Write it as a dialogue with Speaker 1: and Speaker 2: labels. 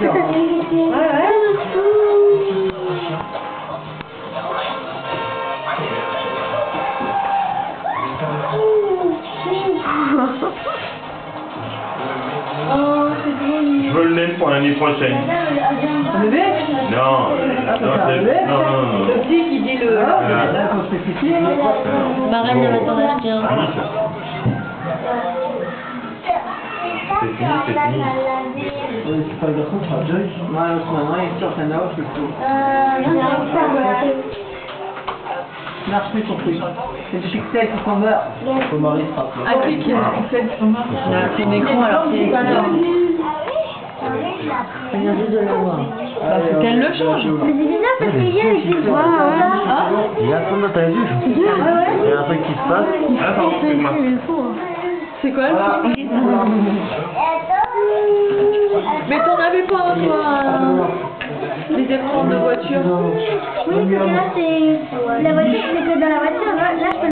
Speaker 1: Je veux le laine pour l'année prochaine.
Speaker 2: Un bébé?
Speaker 1: Non, non, non.
Speaker 2: Le petit qui dit le...
Speaker 3: Marraine, elle va t'en acheter un.
Speaker 1: C'est fini, c'est fini.
Speaker 4: C'est pas le garçon, c'est pas Joyce. Ouais, l'autre maman, il sort un house, c'est tout. Marche plus ton truc. C'est du pixel qui s'en meurt. Faut Marie se rappeler.
Speaker 2: Ah, clique, il y a un pixel qui s'en meurt. Il y a son écran alors qu'il est pas là.
Speaker 3: Elle vient juste de l'avoir.
Speaker 2: Faut qu'elle le change.
Speaker 5: Mais c'est bizarre parce qu'il y a les petits points.
Speaker 3: Ah,
Speaker 4: Il y a comme t'as vu. Il y a un truc qui se passe.
Speaker 1: Attends, excuse-moi.
Speaker 2: C'est quoi le truc? Mais t'en avais pas, toi, les écrans de voiture?
Speaker 5: Oui, parce que là, c'est... La voiture, c'est que dans la voiture. Là, je peux